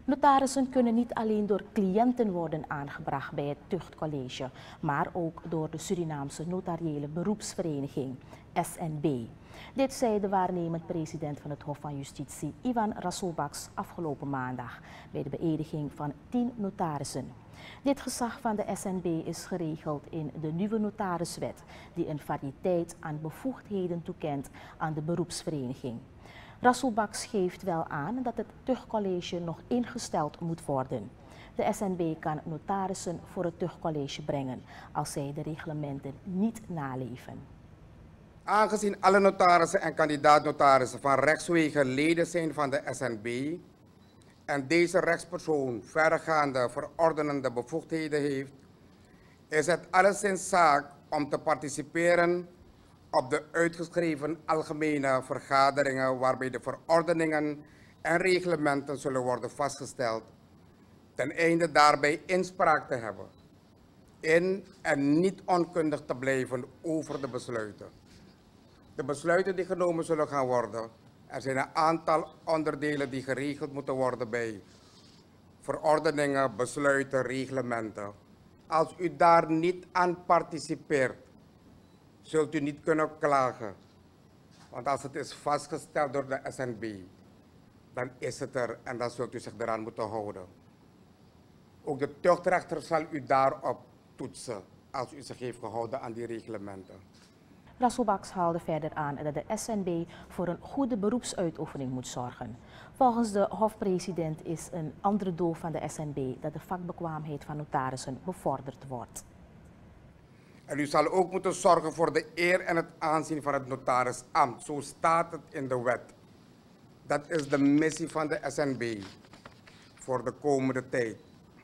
Notarissen kunnen niet alleen door cliënten worden aangebracht bij het Tuchtcollege, maar ook door de Surinaamse Notariële Beroepsvereniging, SNB. Dit zei de waarnemend president van het Hof van Justitie, Ivan Rasobaks, afgelopen maandag bij de beëdiging van 10 notarissen. Dit gezag van de SNB is geregeld in de nieuwe notariswet, die een variëteit aan bevoegdheden toekent aan de beroepsvereniging. Rasobaks geeft wel aan dat het Tuchtcollege nog ingesteld moet worden. De SNB kan notarissen voor het Tuchtcollege brengen als zij de reglementen niet naleven. Aangezien alle notarissen en kandidaat-notarissen van rechtswege leden zijn van de SNB en deze rechtspersoon verregaande verordenende bevoegdheden heeft, is het alleszins zaak om te participeren op de uitgeschreven algemene vergaderingen waarbij de verordeningen en reglementen zullen worden vastgesteld, ten einde daarbij inspraak te hebben in en niet onkundig te blijven over de besluiten. De besluiten die genomen zullen gaan worden, er zijn een aantal onderdelen die geregeld moeten worden bij verordeningen, besluiten, reglementen. Als u daar niet aan participeert, zult u niet kunnen klagen. Want als het is vastgesteld door de SNB, dan is het er en dan zult u zich eraan moeten houden. Ook de tuchtrechter zal u daarop toetsen als u zich heeft gehouden aan die reglementen. Rasobaks haalde verder aan dat de SNB voor een goede beroepsuitoefening moet zorgen. Volgens de hofpresident is een andere doel van de SNB dat de vakbekwaamheid van notarissen bevorderd wordt. En u zal ook moeten zorgen voor de eer en het aanzien van het notarisambt. Zo staat het in de wet. Dat is de missie van de SNB voor de komende tijd.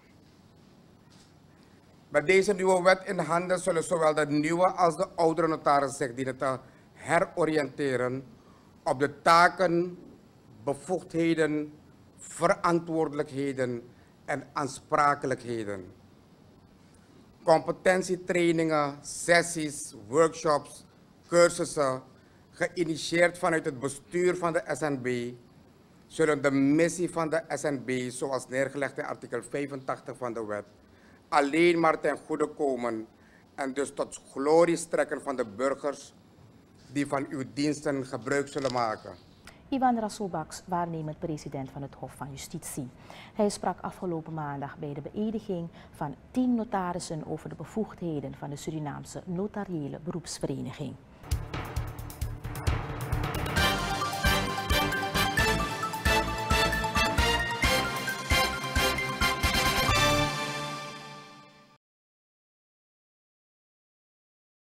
Met deze nieuwe wet in handen zullen zowel de nieuwe als de oudere notarissen zich dienen te heroriënteren op de taken, bevoegdheden, verantwoordelijkheden en aansprakelijkheden. Competentietrainingen, sessies, workshops, cursussen, geïnitieerd vanuit het bestuur van de SNB, zullen de missie van de SNB, zoals neergelegd in artikel 85 van de wet, alleen maar ten goede komen en dus tot glorie strekken van de burgers die van uw diensten gebruik zullen maken. Ivan Rasobaks, waarnemend president van het Hof van Justitie. Hij sprak afgelopen maandag bij de beëdiging van 10 notarissen over de bevoegdheden van de Surinaamse Notariële Beroepsvereniging.